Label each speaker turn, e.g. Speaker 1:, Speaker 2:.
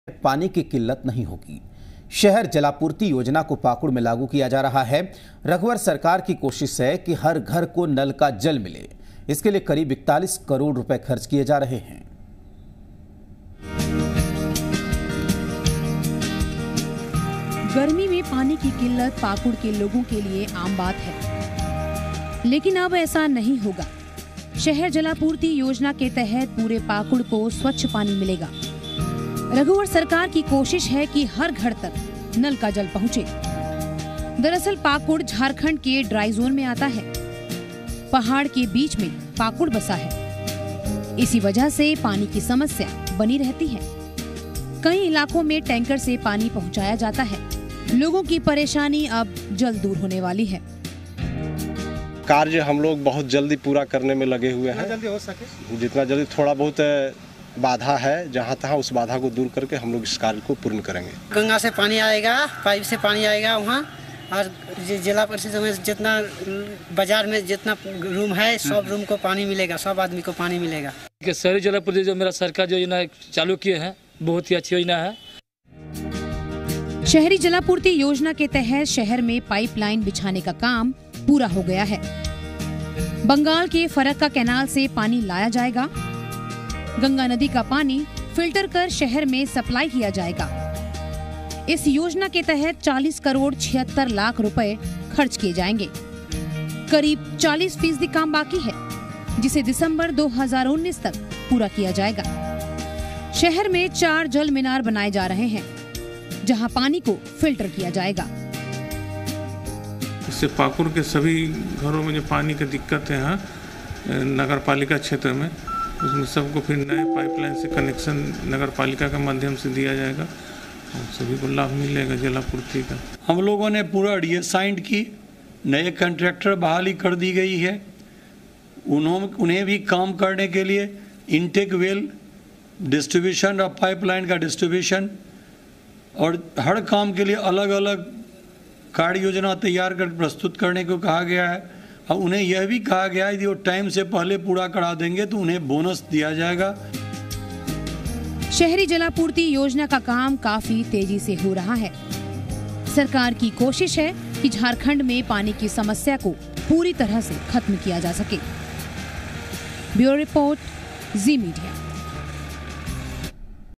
Speaker 1: पानी की किल्लत नहीं होगी। शहर जलापूर्ति योजना को पाकुड़ में लागू किया जा रहा है। रघुवर सरकार की कोशिश है कि हर घर को नल का जल मिले। इसके लिए करीब 41 करोड़ रुपए खर्च किए जा रहे हैं।
Speaker 2: गर्मी में पानी की किल्लत पाकुड़ के लोगों के लिए आम बात है, लेकिन अब ऐसा नहीं होगा। शहर जलापूर्ति योजना के तहत पूरे पाकुड़ को स्वच्छ पानी मिलेगा। रघुवर सरकार की कोशिश है कि हर घर तक नल का जल पहुंचे। दरअसल पाकुड़ झारखंड के ड्राई जोन में आता है। पहाड़ के बीच में पाकुड़ बसा है। इसी वजह से पानी की समस्या बनी रहती है। कई इलाकों में टैंकर से पानी पहुंचाया जाता है। लोगों की परेशानी अब जल्द दूर होने वाली है।
Speaker 3: कार्य हम लोग बहुत जल्दी पूरा करने में लगे हुए हैं। जल्दी हो सके जितना जल्दी, थोड़ा बहुत बाधा है जहाँ तहाँ उस बाधा को दूर करके हम लोग इस कार्य को पूर्ण करेंगे।
Speaker 4: गंगा से पानी आएगा, पाइप से पानी आएगा वहाँ, और जिला परिषद में जितना बाजार में जितना रूम है सब रूम को पानी मिलेगा, सब आदमी को पानी मिलेगा।
Speaker 5: शहरी जलापूर्ति जो मेरा सरकार जो योजना चालू किए हैं बहुत ही अच्छी योजना है।
Speaker 2: शहरी जलापूर्ति योजना के तहत शहर में पाइपलाइन बिछाने का काम पूरा हो गया है। बंगाल के फरक्का कैनाल से पानी लाया जाएगा। गंगा नदी का पानी फिल्टर कर शहर में सप्लाई किया जाएगा। इस योजना के तहत 40 करोड़ 76 लाख रुपए खर्च किए जाएंगे। करीब 40% काम बाकी है, जिसे दिसंबर 2019 तक पूरा किया जाएगा। शहर में 4 जल मीनार बनाए जा रहे हैं, जहां पानी को फिल्टर किया जाएगा।
Speaker 6: इससे पाकुड़ के सभी घरों में जो पानी की दिक्कतें हैं नगर पालिका क्षेत्र में, उसमें सबको फिर नए पाइपलाइन से कनेक्शन नगर पालिका के माध्यम से दिया जाएगा और सभी को लाभ मिलेगा जलापूर्ति का।
Speaker 7: हम लोगों ने पूरा रीअसाइंड की, नए कॉन्ट्रैक्टर बहाली कर दी गई है। उन्हें भी काम करने के लिए इनटेक वेल डिस्ट्रीब्यूशन और पाइपलाइन का डिस्ट्रीब्यूशन और हर काम के लिए अलग अलग कार्य योजना तैयार कर प्रस्तुत करने को कहा गया है। और उन्हें यह भी कहा गया है कि वो टाइम से पहले पूरा करा देंगे तो उन्हें बोनस दिया जाएगा।
Speaker 2: शहरी जलापूर्ति योजना का काम काफी तेजी से हो रहा है। सरकार की कोशिश है कि झारखंड में पानी की समस्या को पूरी तरह से खत्म किया जा सके। Bureau report, Zee media.